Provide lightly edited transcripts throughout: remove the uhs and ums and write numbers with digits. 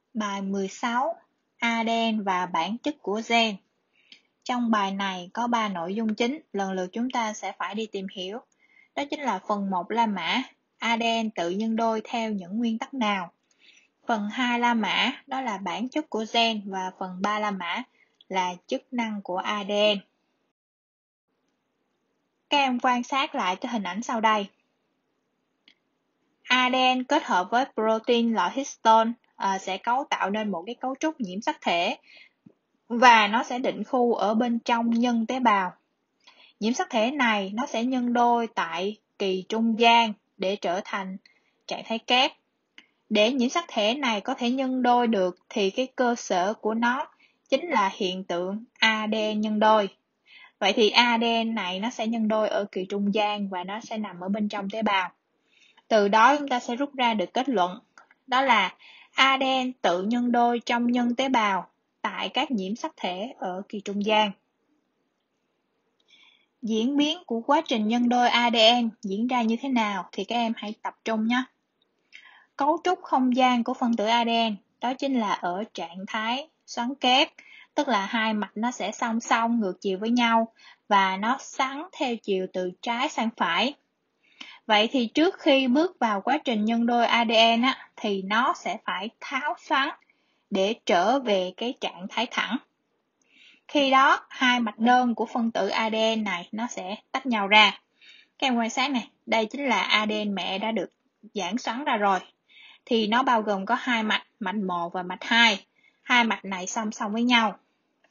Bài 16. ADN và bản chất của gen. Trong bài này có 3 nội dung chính, lần lượt chúng ta sẽ phải đi tìm hiểu. Đó chính là phần 1 La mã, ADN tự nhân đôi theo những nguyên tắc nào. Phần 2 La mã, đó là bản chất của gen, và phần 3 La mã là chức năng của ADN. Các em quan sát lại cái hình ảnh sau đây. ADN kết hợp với protein loại histone sẽ cấu tạo nên một cái cấu trúc nhiễm sắc thể, và nó sẽ định khu ở bên trong nhân tế bào. Nhiễm sắc thể này nó sẽ nhân đôi tại kỳ trung gian để trở thành trạng thái kép. Để nhiễm sắc thể này có thể nhân đôi được thì cái cơ sở của nó chính là hiện tượng ADN nhân đôi. Vậy thì ADN này nó sẽ nhân đôi ở kỳ trung gian và nó sẽ nằm ở bên trong tế bào. Từ đó chúng ta sẽ rút ra được kết luận, đó là ADN tự nhân đôi trong nhân tế bào tại các nhiễm sắc thể ở kỳ trung gian. Diễn biến của quá trình nhân đôi ADN diễn ra như thế nào thì các em hãy tập trung nhé. Cấu trúc không gian của phân tử ADN đó chính là ở trạng thái xoắn kép, tức là hai mặt nó sẽ song song ngược chiều với nhau và nó xoắn theo chiều từ trái sang phải. Vậy thì trước khi bước vào quá trình nhân đôi ADN thì nó sẽ phải tháo xoắn để trở về cái trạng thái thẳng. Khi đó, hai mạch đơn của phân tử ADN này nó sẽ tách nhau ra. Các em quan sát này, đây chính là ADN mẹ đã được giãn xoắn ra rồi. Thì nó bao gồm có hai mạch, mạch 1 và mạch 2. Hai mạch này song song với nhau.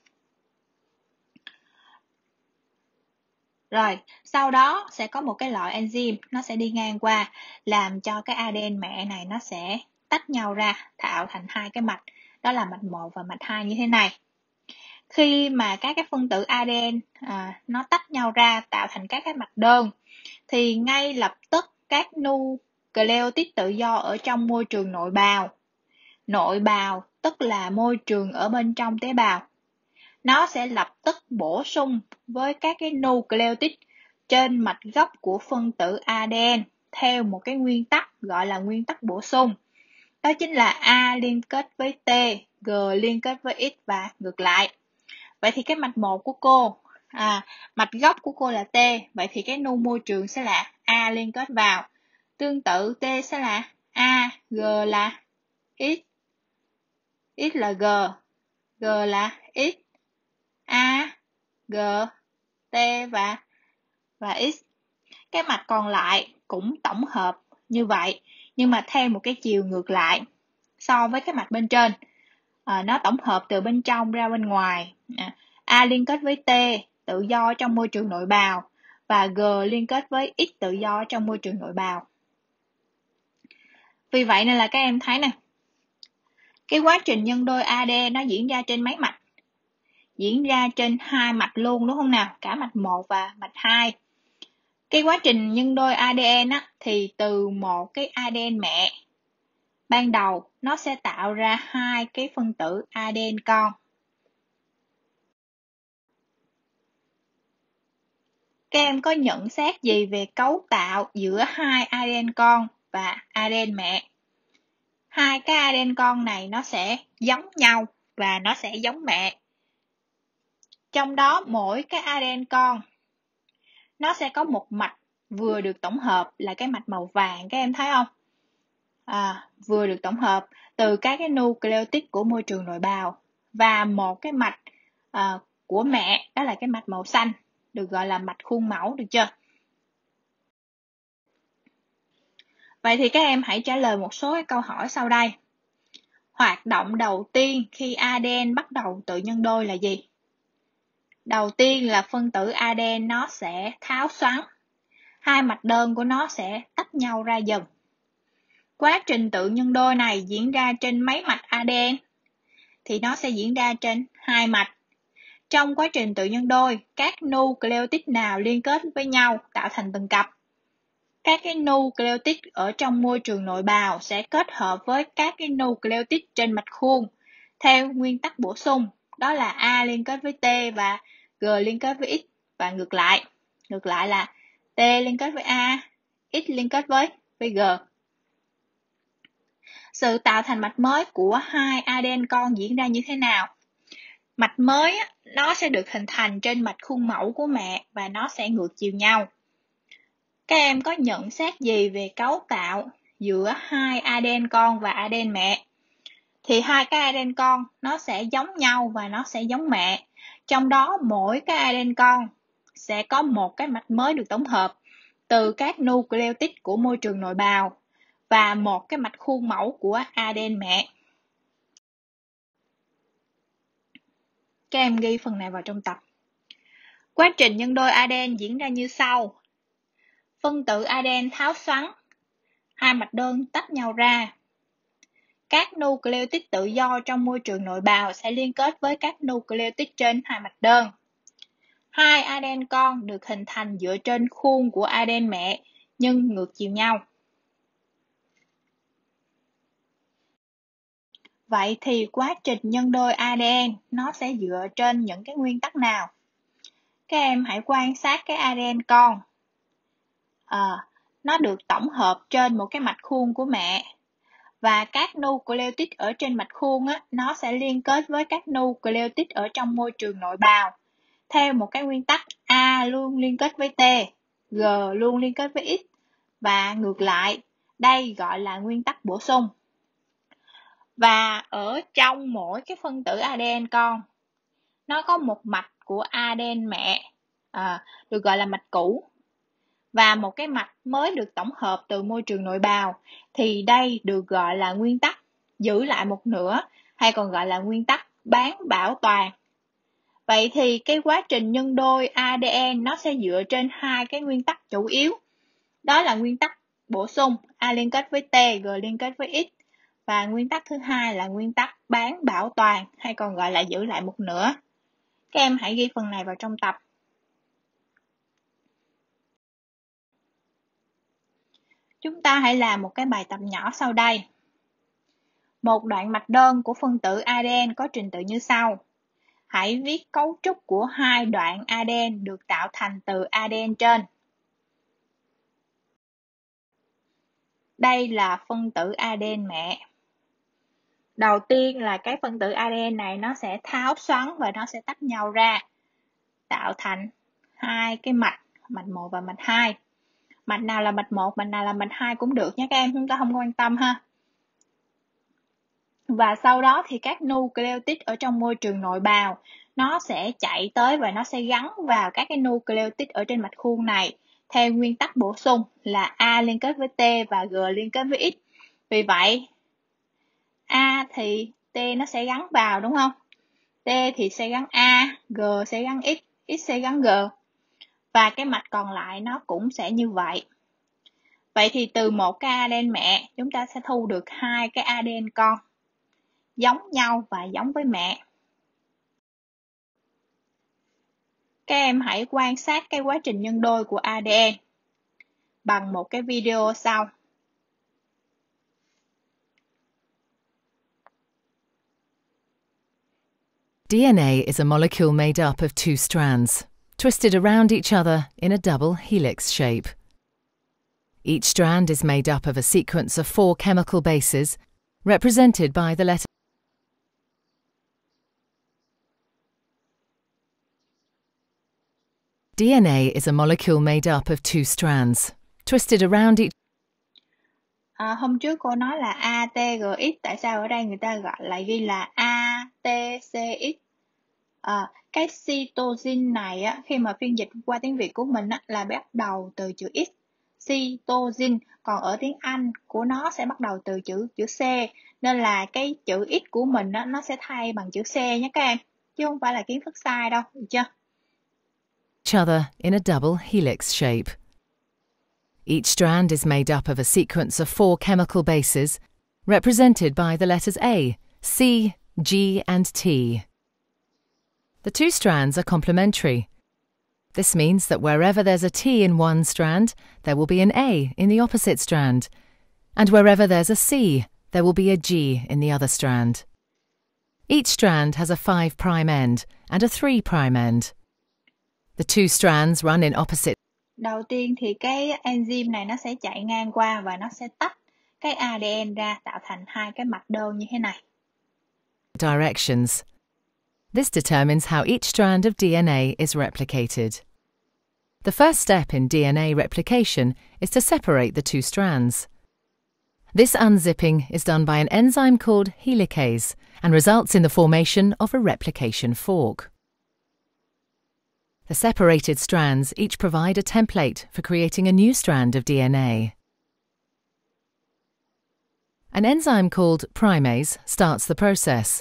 Rồi, sau đó sẽ có một cái loại enzyme nó sẽ đi ngang qua làm cho cái ADN mẹ này nó sẽ tách nhau ra, tạo thành hai cái mạch, đó là mạch 1 và mạch 2 như thế này. Khi mà các cái phân tử ADN nó tách nhau ra tạo thành các cái mạch đơn thì ngay lập tức các nucleotide tự do ở trong môi trường nội bào tức là môi trường ở bên trong tế bào, nó sẽ lập tức bổ sung với các cái nucleotide trên mạch gốc của phân tử ADN theo một cái nguyên tắc gọi là nguyên tắc bổ sung. Đó chính là A liên kết với T, G liên kết với X và ngược lại. Vậy thì cái mạch 1 của cô, mạch gốc của cô là T, vậy thì cái nu môi trường sẽ là A liên kết vào. Tương tự T sẽ là A, G là X, X là G, G là X, A, G, T và X. Cái mạch còn lại cũng tổng hợp như vậy, nhưng mà theo một cái chiều ngược lại so với cái mạch bên trên. Nó tổng hợp từ bên trong ra bên ngoài. A liên kết với T tự do trong môi trường nội bào và G liên kết với X tự do trong môi trường nội bào. Vì vậy nên là các em thấy nè, cái quá trình nhân đôi ADN nó diễn ra trên mấy mạch? Diễn ra trên hai mạch luôn đúng không nào? Cả mạch 1 và mạch 2. Cái quá trình nhân đôi ADN thì từ một cái ADN mẹ ban đầu nó sẽ tạo ra hai cái phân tử ADN con. Các em có nhận xét gì về cấu tạo giữa hai ADN con và ADN mẹ? Hai cái ADN con này nó sẽ giống nhau và nó sẽ giống mẹ. Trong đó mỗi cái ADN con nó sẽ có một mạch vừa được tổng hợp là cái mạch màu vàng, các em thấy không? Vừa được tổng hợp từ các cái nucleotide của môi trường nội bào và một cái mạch của mẹ, đó là cái mạch màu xanh, được gọi là mạch khuôn mẫu, được chưa? Vậy thì các em hãy trả lời một số cái câu hỏi sau đây. Hoạt động đầu tiên khi ADN bắt đầu tự nhân đôi là gì? Đầu tiên là phân tử ADN nó sẽ tháo xoắn. Hai mạch đơn của nó sẽ tách nhau ra dần. Quá trình tự nhân đôi này diễn ra trên mấy mạch ADN? Thì nó sẽ diễn ra trên hai mạch. Trong quá trình tự nhân đôi, các nucleotide nào liên kết với nhau tạo thành từng cặp? Các cái nucleotide ở trong môi trường nội bào sẽ kết hợp với các cái nucleotide trên mạch khuôn theo nguyên tắc bổ sung, đó là A liên kết với T và G liên kết với X và ngược lại. Ngược lại là T liên kết với A, X liên kết với G. Sự tạo thành mạch mới của hai ADN con diễn ra như thế nào? Mạch mới nó sẽ được hình thành trên mạch khuôn mẫu của mẹ và nó sẽ ngược chiều nhau. Các em có nhận xét gì về cấu tạo giữa hai ADN con và ADN mẹ? Thì hai cái ADN con nó sẽ giống nhau và nó sẽ giống mẹ. Trong đó mỗi cái ADN con sẽ có một cái mạch mới được tổng hợp từ các nucleotide của môi trường nội bào và một cái mạch khuôn mẫu của ADN mẹ. Các em ghi phần này vào trong tập. Quá trình nhân đôi ADN diễn ra như sau. Phân tử ADN tháo xoắn, hai mạch đơn tách nhau ra. Các nucleotide tự do trong môi trường nội bào sẽ liên kết với các nucleotide trên hai mạch đơn. Hai ADN con được hình thành dựa trên khuôn của ADN mẹ nhưng ngược chiều nhau. Vậy thì quá trình nhân đôi ADN nó sẽ dựa trên những cái nguyên tắc nào? Các em hãy quan sát cái ADN con. Nó được tổng hợp trên một cái mạch khuôn của mẹ. Và các nucleotide ở trên mạch khuôn nó sẽ liên kết với các nucleotide ở trong môi trường nội bào. Theo một cái nguyên tắc A luôn liên kết với T, G luôn liên kết với X và ngược lại. Đây gọi là nguyên tắc bổ sung. Và ở trong mỗi cái phân tử ADN con, nó có một mạch của ADN mẹ, được gọi là mạch cũ, và một cái mạch mới được tổng hợp từ môi trường nội bào, thì đây được gọi là nguyên tắc giữ lại một nửa, hay còn gọi là nguyên tắc bán bảo toàn. Vậy thì cái quá trình nhân đôi ADN nó sẽ dựa trên hai cái nguyên tắc chủ yếu. Đó là nguyên tắc bổ sung, A liên kết với T, G liên kết với X. Và nguyên tắc thứ hai là nguyên tắc bán bảo toàn, hay còn gọi là giữ lại một nửa. Các em hãy ghi phần này vào trong tập. Chúng ta hãy làm một cái bài tập nhỏ sau đây. Một đoạn mạch đơn của phân tử ADN có trình tự như sau. Hãy viết cấu trúc của hai đoạn ADN được tạo thành từ ADN trên. Đây là phân tử ADN mẹ. Đầu tiên là cái phân tử ADN này nó sẽ tháo xoắn và nó sẽ tách nhau ra, tạo thành hai cái mạch 1 và mạch 2. Mạch nào là mạch 1, mạch nào là mạch 2 cũng được nhé các em, chúng ta không quan tâm ha. Và sau đó thì các nucleotide ở trong môi trường nội bào nó sẽ chạy tới và nó sẽ gắn vào các cái nucleotide ở trên mạch khuôn này theo nguyên tắc bổ sung là A liên kết với T và G liên kết với X. Vì vậy A thì T nó sẽ gắn vào, đúng không? T thì sẽ gắn A, G sẽ gắn X, X sẽ gắn G. Và cái mạch còn lại nó cũng sẽ như vậy. Vậy thì từ một cái ADN mẹ, chúng ta sẽ thu được hai cái ADN con giống nhau và giống với mẹ. Các em hãy quan sát cái quá trình nhân đôi của ADN bằng một cái video sau. DNA is a molecule made up of two strands, twisted around each other in a double helix shape. Each strand is made up of a sequence of 4 chemical bases, represented by the letter. DNA is a molecule made up of two strands, twisted around each. Hôm trước cô nói là ATGX, tại sao ở đây người ta lại ghi là ATCX? Cái cytosine này khi mà phiên dịch qua tiếng Việt của mình là bắt đầu từ chữ X, cytosine, còn ở tiếng Anh của nó sẽ bắt đầu từ chữ C, nên là cái chữ X của mình nó sẽ thay bằng chữ C nhé các em, chứ không phải là kiến thức sai đâu, được chưa? Each other in a double helix shape. Each strand is made up of a sequence of 4 chemical bases, represented by the letters A, C, G, and T. The two strands are complementary. This means that wherever there's a T in one strand, there will be an A in the opposite strand, and wherever there's a C, there will be a G in the other strand. Each strand has a 5' end and a 3' end. The two strands run in opposite. Đầu tiên thì cái enzyme này nó sẽ chạy ngang qua và nó sẽ tách cái ADN ra tạo thành hai cái mạch đơn như thế này. Directions. This determines how each strand of DNA is replicated. The first step in DNA replication is to separate the two strands. This unzipping is done by an enzyme called helicase and results in the formation of a replication fork. The separated strands each provide a template for creating a new strand of DNA. An enzyme called primase starts the process.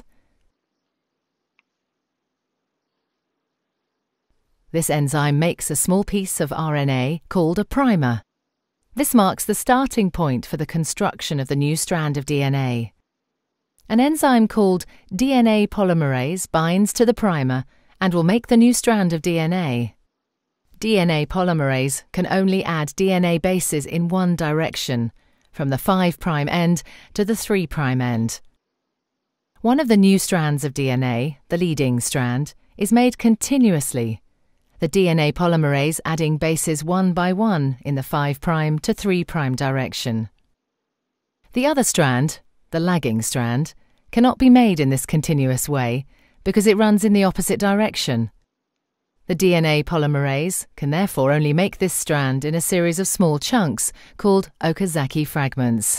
This enzyme makes a small piece of RNA called a primer. This marks the starting point for the construction of the new strand of DNA. An enzyme called DNA polymerase binds to the primer and will make the new strand of DNA. DNA polymerase can only add DNA bases in one direction, from the 5' end to the 3' end. One of the new strands of DNA, the leading strand, is made continuously, the DNA polymerase adding bases one by one in the 5' to 3' direction. The other strand, the lagging strand, cannot be made in this continuous way because it runs in the opposite direction. The DNA polymerase can therefore only make this strand in a series of small chunks called Okazaki fragments.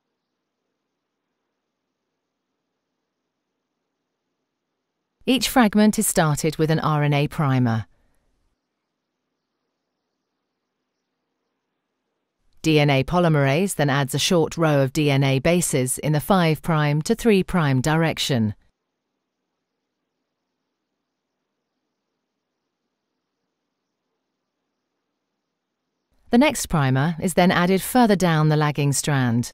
Each fragment is started with an RNA primer. DNA polymerase then adds a short row of DNA bases in the 5' to 3' direction. The next primer is then added further down the lagging strand.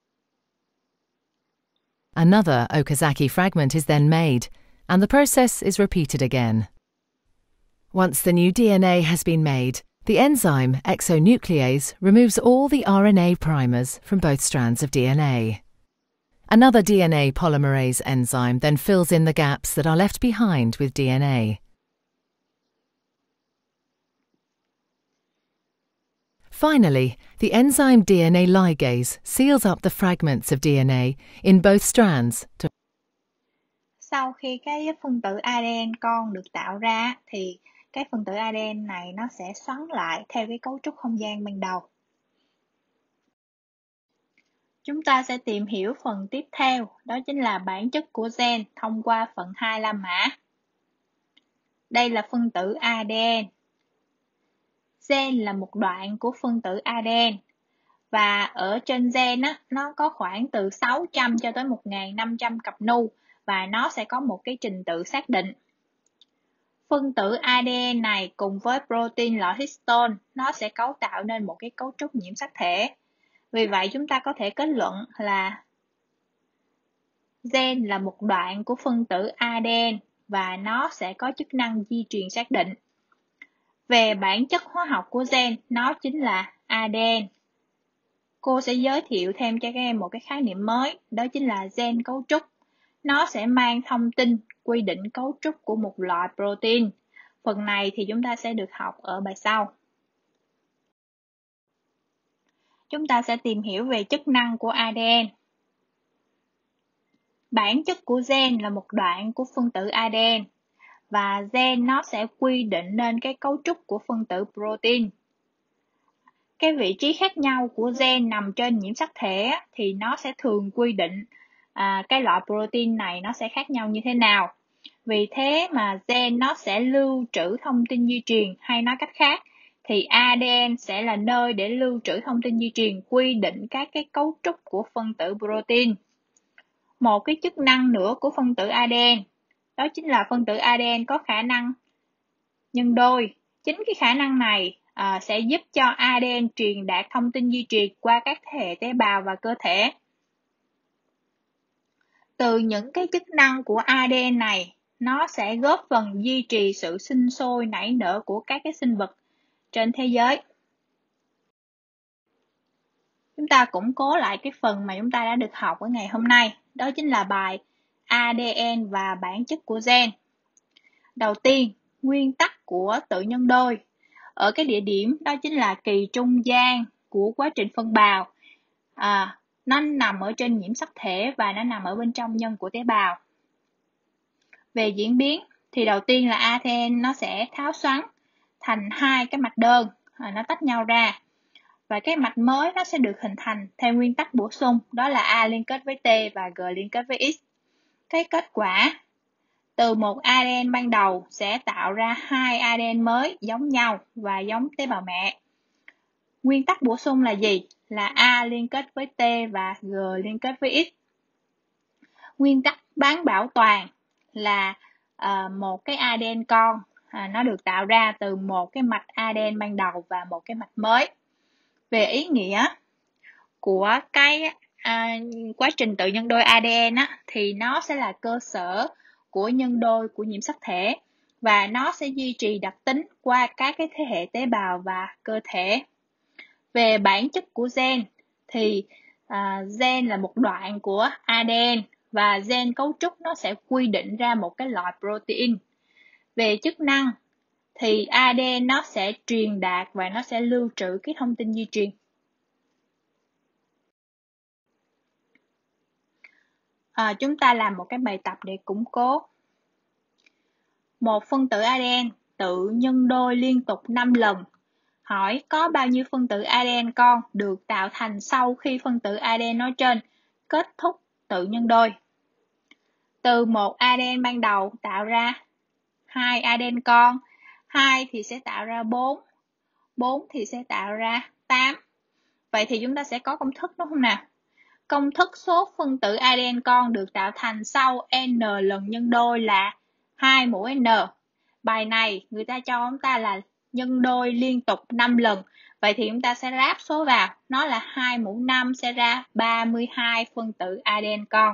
Another Okazaki fragment is then made, and the process is repeated again. Once the new DNA has been made, the enzyme exonuclease removes all the RNA primers from both strands of DNA. Another DNA polymerase enzyme then fills in the gaps that are left behind with DNA. Finally, the enzyme DNA ligase seals up the fragments of DNA in both strands to. Sau khi cái phân tử ADN con được tạo ra thì cái phân tử ADN này nó sẽ xoắn lại theo cái cấu trúc không gian ban đầu. Chúng ta sẽ tìm hiểu phần tiếp theo, đó chính là bản chất của gen thông qua phần 2 la mã. Đây là phân tử ADN. Gen là một đoạn của phân tử ADN và ở trên gen nó có khoảng từ 600 cho tới 1.500 cặp nu và nó sẽ có một cái trình tự xác định. Phân tử ADN này cùng với protein loại histone nó sẽ cấu tạo nên một cái cấu trúc nhiễm sắc thể. Vì vậy chúng ta có thể kết luận là gen là một đoạn của phân tử ADN và nó sẽ có chức năng di truyền xác định. Về bản chất hóa học của gen, nó chính là ADN. Cô sẽ giới thiệu thêm cho các em một cái khái niệm mới, đó chính là gen cấu trúc. Nó sẽ mang thông tin quy định cấu trúc của một loại protein. Phần này thì chúng ta sẽ được học ở bài sau. Chúng ta sẽ tìm hiểu về chức năng của ADN. Bản chất của gen là một đoạn của phân tử ADN và gen nó sẽ quy định nên cái cấu trúc của phân tử protein. Cái vị trí khác nhau của gen nằm trên nhiễm sắc thể thì nó sẽ thường quy định cái loại protein này nó sẽ khác nhau như thế nào. Vì thế mà gen nó sẽ lưu trữ thông tin di truyền, hay nói cách khác thì ADN sẽ là nơi để lưu trữ thông tin di truyền quy định các cái cấu trúc của phân tử protein. Một cái chức năng nữa của phân tử ADN đó chính là phân tử ADN có khả năng nhân đôi. Chính cái khả năng này sẽ giúp cho ADN truyền đạt thông tin di truyền qua các thế hệ tế bào và cơ thể. Từ những cái chức năng của ADN này, nó sẽ góp phần duy trì sự sinh sôi nảy nở của các cái sinh vật trên thế giới. Chúng ta củng cố lại cái phần mà chúng ta đã được học ở ngày hôm nay, đó chính là bài ADN và bản chất của gen. Đầu tiên, nguyên tắc của tự nhân đôi. Ở cái địa điểm đó chính là kỳ trung gian của quá trình phân bào. Nó nằm ở trên nhiễm sắc thể và nó nằm ở bên trong nhân của tế bào. Về diễn biến thì đầu tiên là ATN nó sẽ tháo xoắn thành hai cái mạch đơn, nó tách nhau ra. Và cái mạch mới nó sẽ được hình thành theo nguyên tắc bổ sung, đó là A liên kết với T và G liên kết với X. Cái kết quả từ một ADN ban đầu sẽ tạo ra hai ADN mới giống nhau và giống tế bào mẹ. Nguyên tắc bổ sung là gì? Là A liên kết với T và G liên kết với X. Nguyên tắc bán bảo toàn là một cái ADN con nó được tạo ra từ một cái mạch ADN ban đầu và một cái mạch mới. Về ý nghĩa của cái quá trình tự nhân đôi ADN thì nó sẽ là cơ sở của nhân đôi của nhiễm sắc thể và nó sẽ duy trì đặc tính qua các cái thế hệ tế bào và cơ thể. Về bản chất của gen thì gen là một đoạn của ADN và gen cấu trúc nó sẽ quy định ra một cái loại protein. Về chức năng thì ADN nó sẽ truyền đạt và nó sẽ lưu trữ cái thông tin di truyền. Chúng ta làm một cái bài tập để củng cố. Một phân tử ADN tự nhân đôi liên tục 5 lần. Hỏi có bao nhiêu phân tử ADN con được tạo thành sau khi phân tử ADN nói trên kết thúc tự nhân đôi. Từ một ADN ban đầu tạo ra 2 ADN con, 2 thì sẽ tạo ra 4, 4 thì sẽ tạo ra 8. Vậy thì chúng ta sẽ có công thức đúng không nào? Công thức số phân tử ADN con được tạo thành sau n lần nhân đôi là 2 mũ n. Bài này người ta cho chúng ta là nhân đôi liên tục 5 lần. Vậy thì chúng ta sẽ ráp số vào. Nó là 2 mũ 5 sẽ ra 32 phân tử ADN con.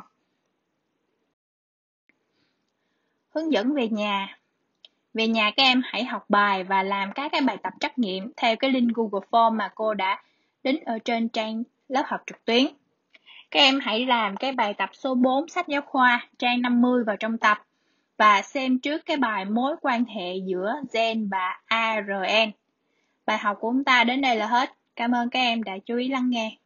Hướng dẫn về nhà. Về nhà các em hãy học bài và làm các cái bài tập trắc nghiệm theo cái link Google Form mà cô đã đính ở trên trang lớp học trực tuyến. Các em hãy làm cái bài tập số 4 sách giáo khoa trang 50 vào trong tập và xem trước cái bài mối quan hệ giữa gen và ARN. Bài học của chúng ta đến đây là hết. Cảm ơn các em đã chú ý lắng nghe.